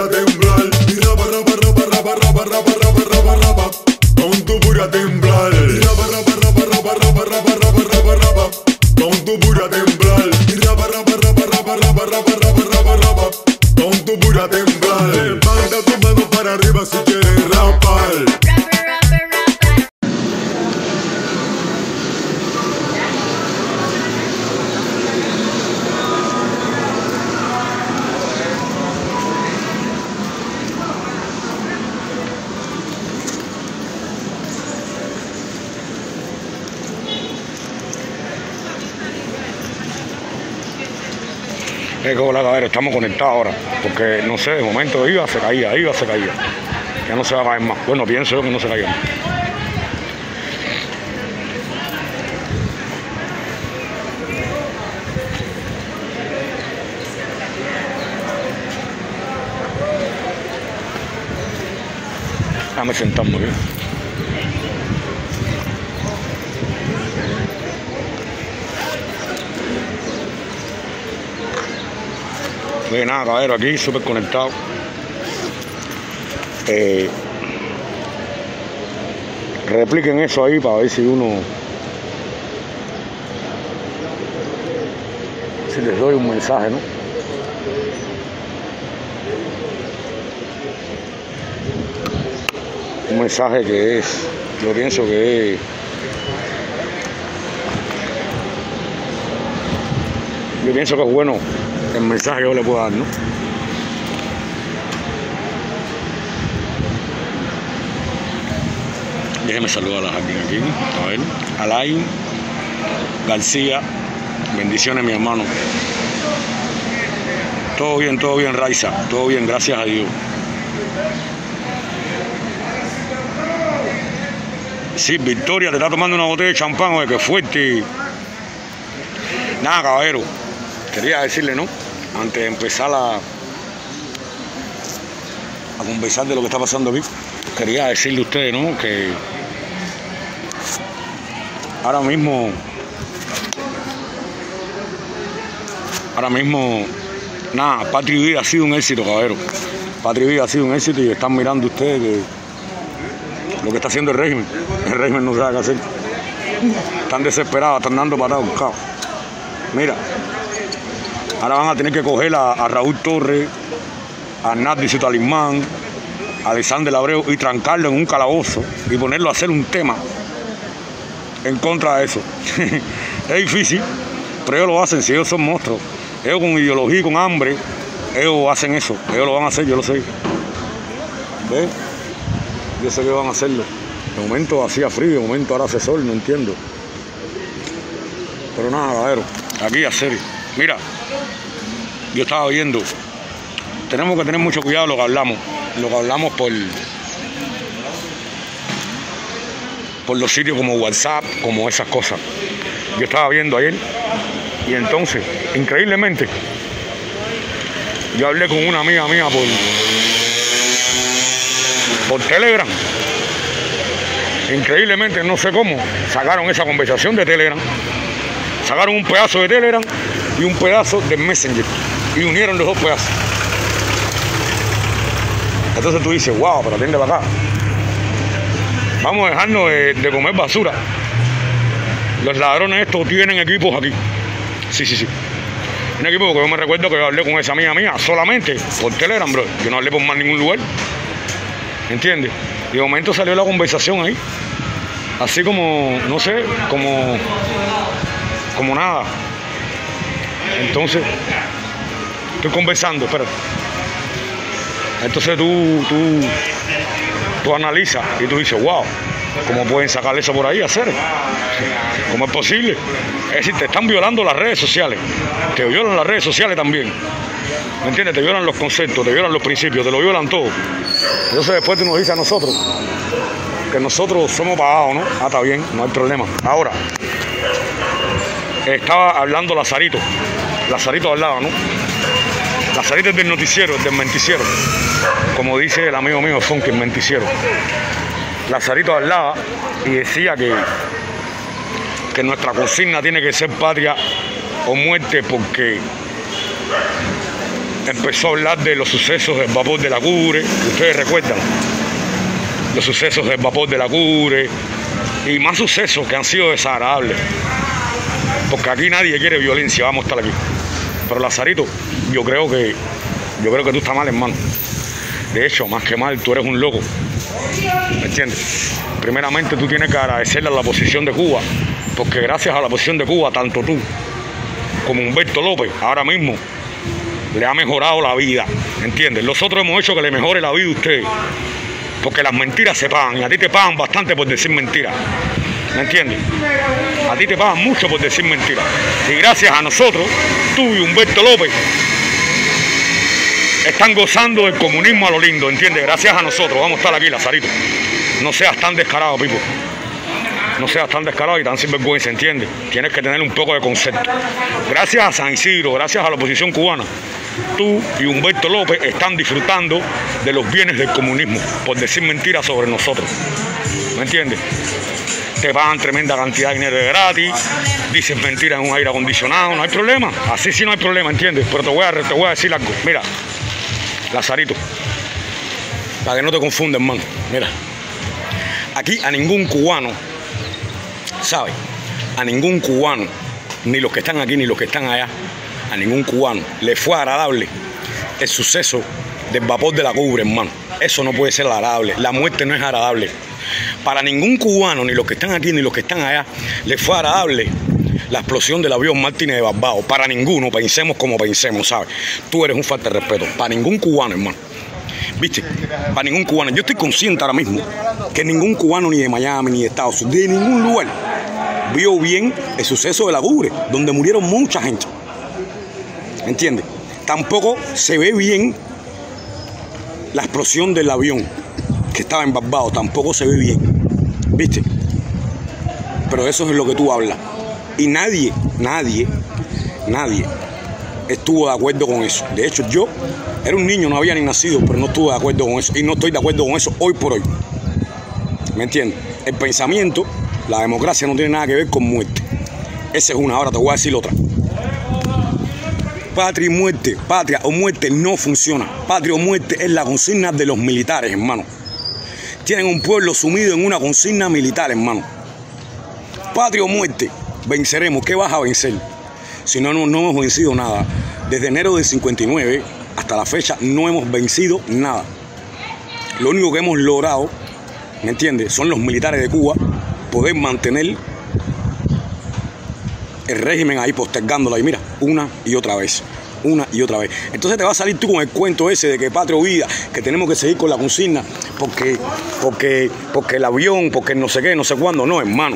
temblar. Y rapa, rapa, rapa, rapa, rapa, rapa, rapa, rapa, rapa. Con tu pura temblar. Y rapa, rapa, rapa, rapa, rapa, rapa, rapa, rapa, rapa. Con tu pura temblar. Y rapa, rapa, rapa, rapa, rapa, rapa, rapa, rapa, rapa. Con tu pura temblar. Levanta tu mano para arriba si quieres rapar. Hola, cabrero, estamos conectados ahora, porque no sé, de momento iba, se caía, se caía. Ya no se va a caer más. Bueno, pienso yo que no se caiga más. Déjame sentarme aquí. Oye, nada, caballero, aquí súper conectado. Repliquen eso ahí para ver si les doy un mensaje, ¿no? Un mensaje que es, yo pienso que es, bueno el mensaje que yo le puedo dar, ¿no? Déjeme saludar a alguien aquí, a ver, Alain García, bendiciones mi hermano. Todo bien Raiza, todo bien, gracias a Dios. Sí, Victoria te está tomando una botella de champán, oye, que fuerte. Nada, caballero, quería decirle, ¿no? Antes de empezar a conversar de lo que está pasando aquí, quería decirle a ustedes, ¿no? Que ahora mismo, nada, Patria y Vida ha sido un éxito, caballero. Patria y Vida ha sido un éxito y están mirando ustedes que lo que está haciendo el régimen no sabe qué hacer. Están desesperados, están dando patadas buscados. Mira, ahora van a tener que coger a Raúl Torres, a Nati y su talismán, a Alexander Abreu y trancarlo en un calabozo y ponerlo a hacer un tema en contra de eso. Es difícil, pero ellos lo hacen. Si ellos son monstruos, ellos con ideología y con hambre, ellos hacen eso. Ellos lo van a hacer, yo lo sé. ¿Ves? Yo sé que van a hacerlo. De momento hacía frío, de momento ahora hace sol, no entiendo. Pero nada, caballero, aquí a serio. Mira, yo estaba viendo, tenemos que tener mucho cuidado lo que hablamos por los sitios como WhatsApp, como esas cosas. Yo estaba viendo ayer y entonces, increíblemente, yo hablé con una amiga mía por Telegram. Increíblemente, no sé cómo, sacaron esa conversación de Telegram, sacaron un pedazo de Telegram y un pedazo de Messenger y unieron los dos pedazos. Entonces tú dices, wow, pero atiende para acá. Vamos a dejarnos de comer basura. Los ladrones estos tienen equipos aquí. Sí. Un equipo porque yo me recuerdo que yo hablé con esa amiga mía solamente por Telegram, bro. Yo no hablé por más ningún lugar. ¿Entiendes? Y de momento salió la conversación ahí. Así como, no sé, como nada. Entonces, estoy conversando, espérate. Entonces tú analizas y tú dices, wow, ¿cómo pueden sacar eso por ahí a hacer? ¿Cómo es posible? Es decir, te están violando las redes sociales. Te violan las redes sociales también. ¿Me entiendes? Te violan los conceptos, te violan los principios, te lo violan todo. Entonces después tú nos dices a nosotros que nosotros somos pagados, ¿no? Ah, está bien, no hay problema. Ahora, estaba hablando Lazarito hablaba, ¿no? Lazarito es del noticiero, del menticiero. Como dice el amigo mío Funky, el menticiero. Lazarito hablaba y decía que nuestra consigna tiene que ser patria o muerte porque empezó a hablar de los sucesos del vapor de la Cure, ustedes recuerdan, los sucesos del vapor de la Cure y más sucesos que han sido desagradables, porque aquí nadie quiere violencia, vamos a estar aquí. Pero Lazarito, yo creo que tú estás mal, hermano. De hecho, más que mal, tú eres un loco, ¿me entiendes? Primeramente tú tienes que agradecerle a la oposición de Cuba, porque gracias a la oposición de Cuba, tanto tú como Humberto López, ahora mismo, le ha mejorado la vida, ¿entiendes? Nosotros hemos hecho que le mejore la vida a ustedes, porque las mentiras se pagan, y a ti te pagan bastante por decir mentiras, ¿me entiendes? A ti te pagan mucho por decir mentiras, y gracias a nosotros, tú y Humberto López, están gozando del comunismo a lo lindo, ¿entiendes? Gracias a nosotros, vamos a estar aquí, Lazarito. No seas tan descarado, Pipo. No seas tan descarado y tan sinvergüenza, ¿entiendes? Tienes que tener un poco de concepto. Gracias a San Isidro, gracias a la oposición cubana, tú y Humberto López están disfrutando de los bienes del comunismo por decir mentiras sobre nosotros, ¿me entiendes? Te pagan tremenda cantidad de dinero de gratis, dices mentiras en un aire acondicionado, no hay problema. Así sí no hay problema, ¿entiendes? Pero te voy a decir algo. Mira, Lazarito, para que no te confundas, hermano. Mira, aquí a ningún cubano, ¿sabes? A ningún cubano, ni los que están aquí ni los que están allá, a ningún cubano le fue agradable el suceso del vapor de la Cure, hermano. Eso no puede ser agradable. La muerte no es agradable. Para ningún cubano, ni los que están aquí ni los que están allá, le fue agradable la explosión del avión Martínez de Barbado. Para ninguno, pensemos como pensemos, ¿sabes? Tú eres un falta de respeto. Para ningún cubano, hermano. ¿Viste? Para ningún cubano. Yo estoy consciente ahora mismo que ningún cubano, ni de Miami, ni de Estados Unidos, de ningún lugar, vio bien el suceso de la Cure, donde murieron mucha gente. ¿Entiendes? Tampoco se ve bien la explosión del avión que estaba en Barbados. Tampoco se ve bien. ¿Viste? Pero eso es lo que tú hablas. Y nadie estuvo de acuerdo con eso. De hecho, yo era un niño, no había ni nacido, pero no estuve de acuerdo con eso. Y no estoy de acuerdo con eso hoy por hoy. ¿Me entiendes? El pensamiento, la democracia no tiene nada que ver con muerte. Esa es una. Ahora te voy a decir otra. Patria y muerte, patria o muerte no funciona. Patria o muerte es la consigna de los militares, hermano. Tienen un pueblo sumido en una consigna militar, hermano. Patria o muerte. Venceremos. ¿Qué vas a vencer? Si no hemos vencido nada. Desde enero del 59 hasta la fecha no hemos vencido nada. Lo único que hemos logrado, ¿me entiendes?, son los militares de Cuba poder mantener el régimen ahí postergándolo. Y mira, una y otra vez. Entonces te va a salir tú con el cuento ese de que patria o vida, que tenemos que seguir con la consigna porque el avión, porque no sé qué, no sé cuándo. No, hermano.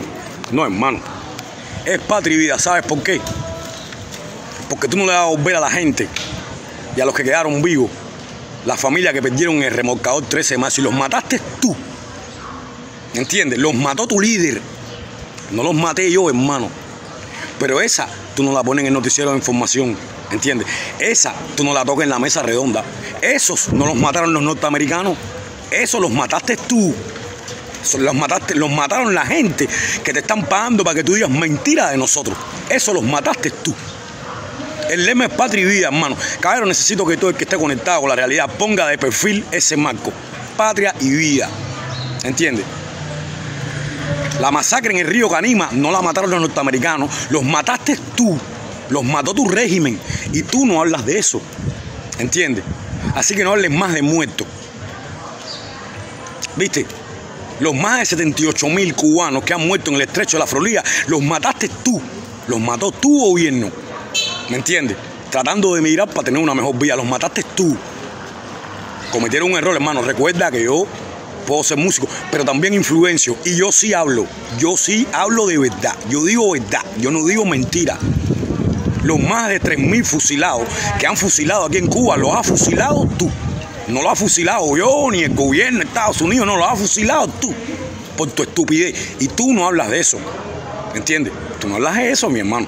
Es patria y vida. ¿Sabes por qué? Porque tú no le vas a volver a la gente y a los que quedaron vivos, la familia que perdieron en el remolcador 13 de marzo, y los mataste tú. ¿Entiendes? Los mató tu líder. No los maté yo, hermano. Pero esa tú no la pones en el noticiero de información. ¿Entiendes? Esa tú no la tocas en la mesa redonda. Esos no los mataron los norteamericanos. Esos los mataste tú. Los mataron la gente que te están pagando para que tú digas mentira de nosotros. Eso los mataste tú. El lema es patria y vida, hermano. Caballero, necesito que todo el que esté conectado con la realidad ponga de perfil ese marco. Patria y vida. ¿Entiendes? La masacre en el río Canima no la mataron los norteamericanos. Los mataste tú. Los mató tu régimen. Y tú no hablas de eso. ¿Entiendes? Así que no hables más de muertos. ¿Viste? Los más de 78.000 cubanos que han muerto en el estrecho de la Florida, los mataste tú. Los mató tu gobierno. ¿Me entiendes? Tratando de emigrar para tener una mejor vida. Los mataste tú. Cometieron un error, hermano. Recuerda que yo puedo ser músico, pero también influencio. Y yo sí hablo. Yo sí hablo de verdad. Yo digo verdad. Yo no digo mentira. Los más de 3.000 fusilados que han fusilado aquí en Cuba, los has fusilado tú. No lo has fusilado yo, ni el gobierno de Estados Unidos, no lo has fusilado tú. Por tu estupidez. Y tú no hablas de eso. ¿Me entiendes? Tú no hablas de eso, mi hermano.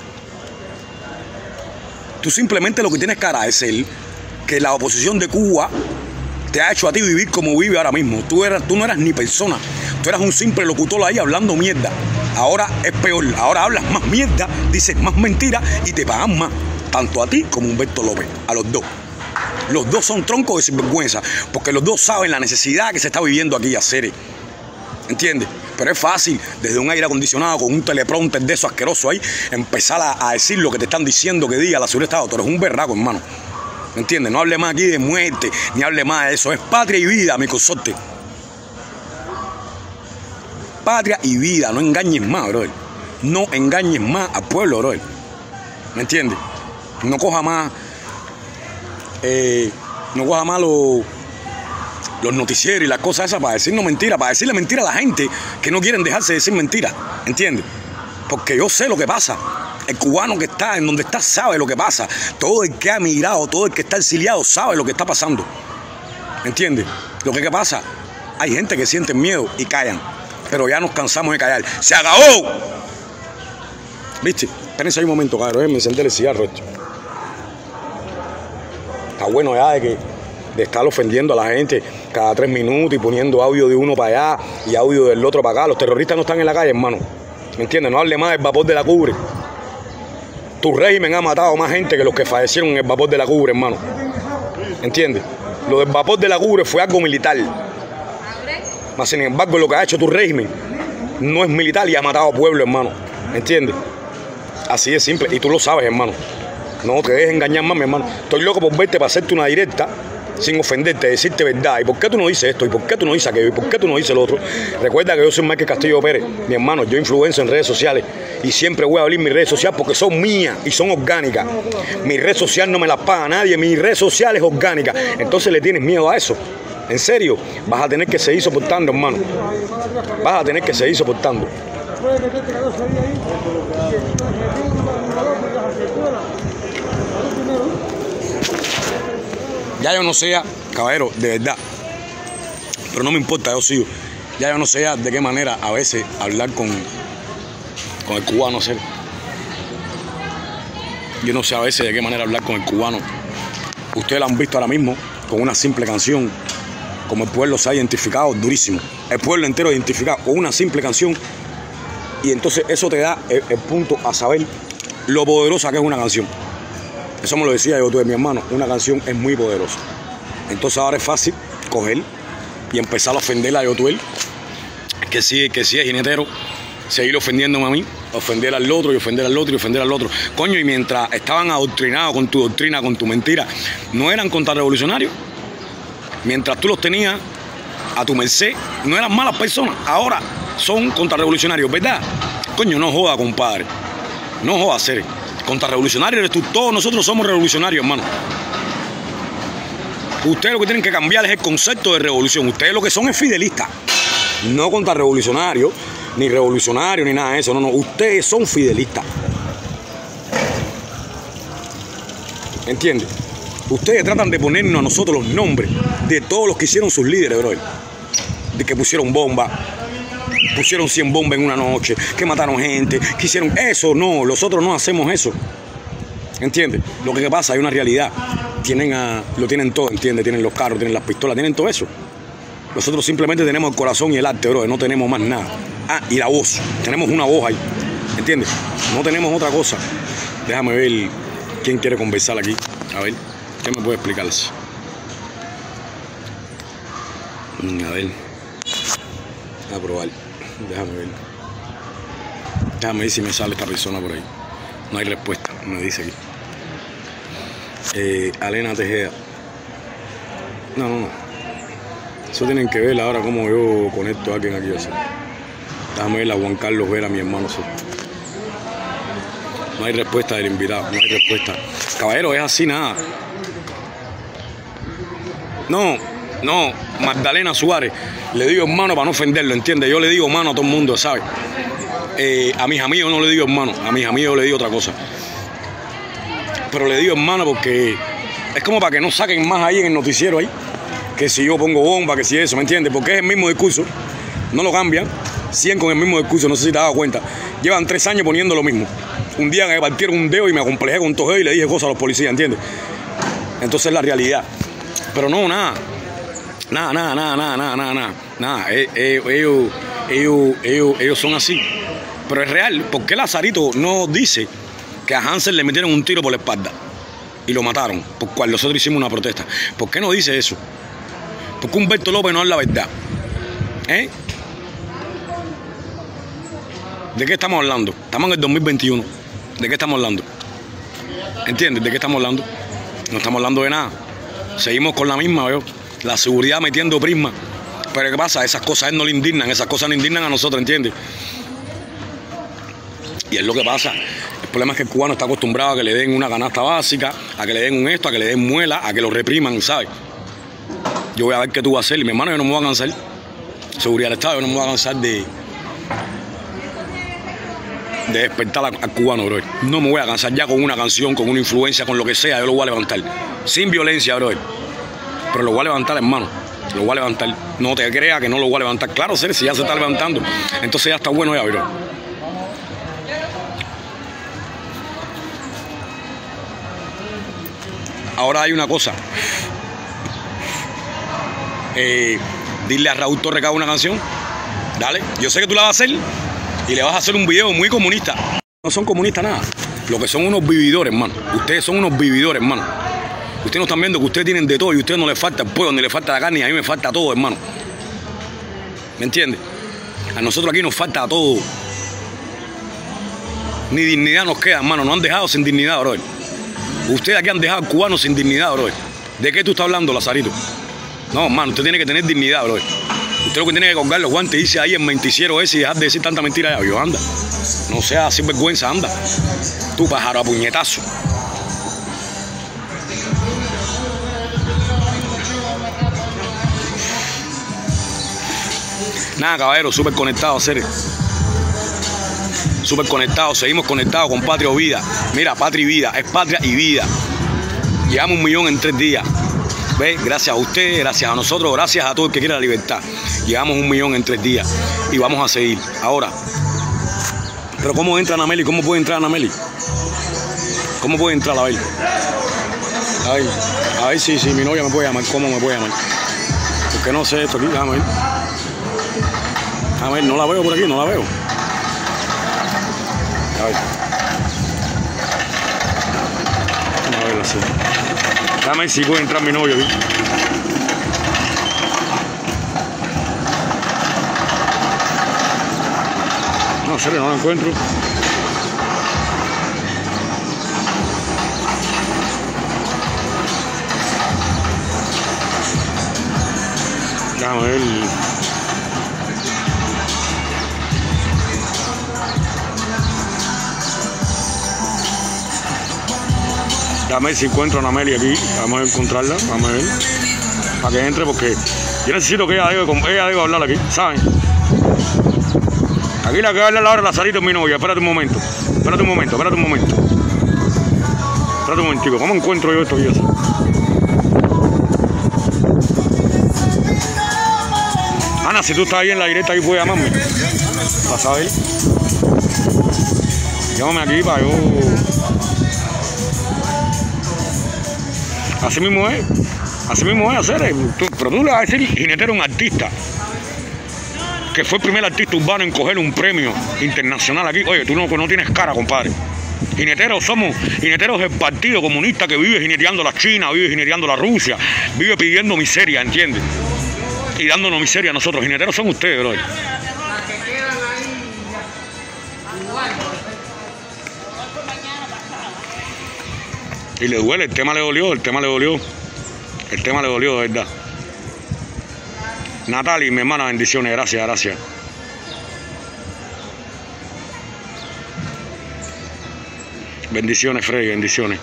Tú simplemente lo que tienes que agradecer que la oposición de Cuba te ha hecho a ti vivir como vive ahora mismo. Tú no eras ni persona. Tú eras un simple locutor ahí hablando mierda. Ahora es peor. Ahora hablas más mierda, dices más mentiras y te pagan más. Tanto a ti como a Humberto López. A los dos. Los dos son troncos de sinvergüenza, porque los dos saben la necesidad que se está viviendo aquí, hacer. ¿Entiendes? Pero es fácil, desde un aire acondicionado con un teleprompter de eso asqueroso ahí, empezar a decir lo que te están diciendo que diga la seguridad de Estado. Tú eres un berraco, hermano. ¿Me entiendes? No hable más aquí de muerte, ni hable más de eso. Es patria y vida, mi consorte. Patria y vida. No engañes más, brother. No engañes más al pueblo, brother. ¿Me entiendes? No coja más... los noticieros y las cosas esas para decirnos mentiras, para decirle mentiras a la gente que no quieren dejarse decir mentiras, ¿entiendes? Porque yo sé lo que pasa. El cubano que está en donde está sabe lo que pasa. Todo el que ha migrado, todo el que está exiliado sabe lo que está pasando, ¿entiendes? Lo que pasa, hay gente que siente miedo y callan, pero ya nos cansamos de callar. ¡Se acabó! ¿Viste? Espérense ahí un momento, cabrón, déjenme encender el cigarro esto. Está bueno ya de estar ofendiendo a la gente cada 3 minutos y poniendo audio de uno para allá y audio del otro para acá. Los terroristas no están en la calle, hermano. ¿Me entiendes? No hable más del vapor de la Cubre. Tu régimen ha matado más gente que los que fallecieron en el vapor de la Cubre, hermano. ¿Entiendes? Lo del vapor de la Cubre fue algo militar. Mas, sin embargo, lo que ha hecho tu régimen no es militar y ha matado a pueblo, hermano. ¿Entiendes? Así de simple. Y tú lo sabes, hermano. No te dejes engañar más, mi hermano. Estoy loco por verte para hacerte una directa sin ofenderte, decirte verdad. ¿Y por qué tú no dices esto? ¿Y por qué tú no dices aquello? ¿Y por qué tú no dices lo otro? Recuerda que yo soy Michael Castillo Pérez, mi hermano. Yo influencio en redes sociales y siempre voy a abrir mis redes sociales porque son mías y son orgánicas. Mi red social no me la paga nadie, mi red social es orgánica. Entonces le tienes miedo a eso. En serio, vas a tener que seguir soportando, hermano. Vas a tener que seguir soportando. Ya yo no sé, caballero, de verdad, pero no me importa, yo sigo. Ya yo no sé de qué manera a veces hablar con el cubano, sé. Yo no sé a veces de qué manera hablar con el cubano. Ustedes lo han visto ahora mismo con una simple canción, como el pueblo se ha identificado durísimo. El pueblo entero identificado con una simple canción. Y entonces eso te da el punto a saber lo poderosa que es una canción. Eso me lo decía yo, mi hermano. Una canción es muy poderosa. Entonces ahora es fácil coger y empezar a ofender a Yotuel, que sí es jinetero, seguir ofendiéndome a mí, ofender al otro y ofender al otro y ofender al otro. Coño, y mientras estaban adoctrinados con tu doctrina, con tu mentira, no eran contrarrevolucionarios. Mientras tú los tenías a tu merced, no eran malas personas. Ahora son contrarrevolucionarios, ¿verdad? Coño, no joda, compadre. No joda, ser. Contrarrevolucionario eres tú. Todos nosotros somos revolucionarios, hermano. Ustedes lo que tienen que cambiar es el concepto de revolución. Ustedes lo que son es fidelistas. No contrarrevolucionarios, ni revolucionarios, ni nada de eso. No, no. Ustedes son fidelistas. ¿Entiendes? Ustedes tratan de ponernos a nosotros los nombres de todos los que hicieron sus líderes, bro. De que pusieron bombas. Pusieron 100 bombas en una noche, que mataron gente, que hicieron eso. No, nosotros no hacemos eso. ¿Entiendes? Lo que pasa, hay una realidad. Lo tienen todo, ¿entiendes? Tienen los carros, tienen las pistolas, tienen todo eso. Nosotros simplemente tenemos el corazón y el arte, bro. No tenemos más nada. Ah, y la voz. Tenemos una voz ahí. ¿Entiendes? No tenemos otra cosa. Déjame ver quién quiere conversar aquí. A ver, ¿qué me puede explicar? A ver. A probar. Déjame ver. Déjame ver si me sale esta persona por ahí. No hay respuesta, me dice aquí. Alena Tejeda. No. Eso tienen que ver ahora cómo yo conecto a alguien aquí. Así. Déjame ver a Juan Carlos Vera, mi hermano. Así. No hay respuesta del invitado, no hay respuesta. Caballero, es así nada. No, Magdalena Suárez. Le digo hermano para no ofenderlo, ¿entiendes? Yo le digo hermano a todo el mundo, ¿sabes? A mis amigos no le digo hermano, a mis amigos le digo otra cosa. Pero le digo hermano porque es como para que no saquen más ahí en el noticiero ahí. Que si yo pongo bomba, que si eso, ¿me entiendes? Porque es el mismo discurso, no lo cambian. 100 con el mismo discurso, no sé si te has dado cuenta. Llevan 3 años poniendo lo mismo. Un día me partieron un dedo y me acomplejé con todo y le dije cosas a los policías, ¿entiendes? Entonces es la realidad. Pero no, nada. Ellos son así. Pero es real. ¿Por qué Lazarito no dice que a Hansel le metieron un tiro por la espalda? y lo mataron, por cual nosotros hicimos una protesta. ¿Por qué no dice eso? ¿Por qué Humberto López no habla la verdad? ¿De qué estamos hablando? Estamos en el 2021. ¿De qué estamos hablando? ¿Entiendes? ¿De qué estamos hablando? No estamos hablando de nada. Seguimos con la misma, ¿veo? La seguridad metiendo prisma. Pero ¿qué pasa? Esas cosas a él no le indignan. Esas cosas nos indignan a nosotros, ¿entiendes? Y es lo que pasa. El problema es que el cubano está acostumbrado a que le den una canasta básica, a que le den un esto, a que le den muela, a que lo repriman, ¿sabes? Yo voy a ver qué tú vas a hacer. Y mi hermano, yo no me voy a cansar. Seguridad del Estado, yo no me voy a cansar de despertar al cubano, bro. No me voy a cansar ya con una canción, con una influencia, con lo que sea. Yo lo voy a levantar. Sin violencia, bro. Pero lo voy a levantar, hermano. Lo voy a levantar. No te creas que no lo voy a levantar. Claro, si ya se está levantando. Entonces ya está bueno ya, bro. Ahora hay una cosa. Dile a Raúl Torres que haga una canción. Dale. Yo sé que tú la vas a hacer. Y le vas a hacer un video muy comunista. No son comunistas nada. Lo que son unos vividores, hermano. Ustedes son unos vividores, hermano. Ustedes no están viendo que ustedes tienen de todo y a ustedes no les falta el pueblo, ni les falta la carne, y a mí me falta todo, hermano. ¿Me entiendes? A nosotros aquí nos falta todo. Ni dignidad nos queda, hermano. Nos han dejado sin dignidad, bro. Ustedes aquí han dejado al cubano sin dignidad, bro. ¿De qué tú estás hablando, Lazarito? No, hermano, usted tiene que tener dignidad, bro. Usted lo que tiene que colgar los guantes y irse ahí en menticiero ese y dejar de decir tanta mentira. Yo, anda. No seas sinvergüenza, anda. Tú, pájaro a puñetazo. Nada, caballero, súper conectados, seres. Súper conectados, seguimos conectados con Patria o Vida. Mira, Patria y Vida, es Patria y Vida. Llegamos 1 millón en 3 días. ¿Ves? Gracias a usted, gracias a nosotros, gracias a todo el que quiera la libertad. Llegamos 1 millón en 3 días y vamos a seguir. Ahora, pero ¿cómo entra Anameli? ¿Cómo puede entrar Anameli? ¿Cómo puede entrar a ver? A ver si mi novia me puede llamar. ¿Cómo me puede llamar? Porque no sé esto aquí, déjame ver. A ver, no la veo por aquí, no la veo. A ver. A ver, así. Déjame ver si puede entrar mi novio aquí. No sé, no la encuentro. Déjame ver. Déjame ver si encuentro a Anameli aquí. Vamos a encontrarla, vamos a ver. Para que entre, porque yo necesito que ella debe hablar aquí, ¿saben? Aquí la que va a hablar ahora Lazarito es mi novia. Espérate un momento. Espérate un momento. Espérate un momentico. ¿Cómo encuentro yo esto? Ana, si tú estás ahí en la directa, ahí puedes llamarme. Para saber. Llámame aquí para yo. Así mismo es hacer. Pero tú le vas a decir, Jinetero es un artista. Que fue el primer artista urbano en coger un premio internacional aquí. Oye, tú no tienes cara, compadre. Jineteros es el partido comunista que vive jineteando la China, vive jineteando la Rusia, vive pidiendo miseria, ¿entiendes? Y dándonos miseria a nosotros. Jineteros son ustedes, bro. Y le duele, el tema le dolió, de verdad. Natalie, mi hermana, bendiciones, gracias. Bendiciones, Freddy, bendiciones.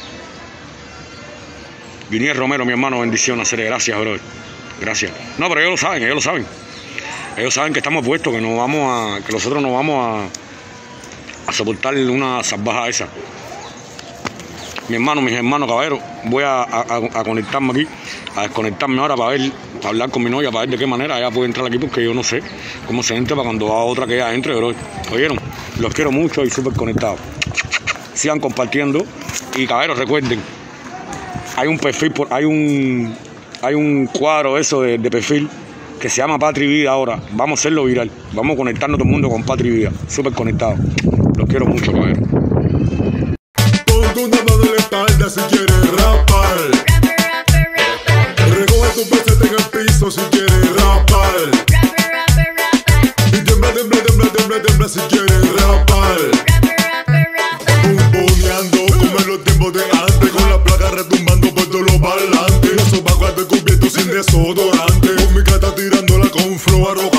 Vinier Romero, mi hermano, bendiciones, gracias, bro. Gracias. No, pero ellos lo saben. Ellos saben que estamos puestos, que nosotros no vamos a soportar una salvaja esa. Mis hermanos, caballero, voy a conectarme aquí, a desconectarme ahora para hablar con mi novia, para ver de qué manera ella puede entrar aquí, porque yo no sé cómo se entra para cuando va otra que ella entre, bro. ¿Oyeron? Los quiero mucho y súper conectados. Sigan compartiendo y, caballeros, recuerden, hay un perfil, hay un cuadro eso de perfil que se llama Patria y Vida ahora. Vamos a hacerlo viral, vamos a conectarnos todo el mundo con Patria y Vida, súper conectados. Los quiero mucho, caballeros. Una mano en la espalda si quieres. tus besos en el piso si quieres rapar. Y tiembla, tiembla, tiembla, tiembla, tiembla si quieres rapar. Bumboneando como en los tiempos de antes, con la placa retumbando por todos los parlantes. Los sobacos descubiertos sin desodorante, con mi gata tirándola con flow arrogante.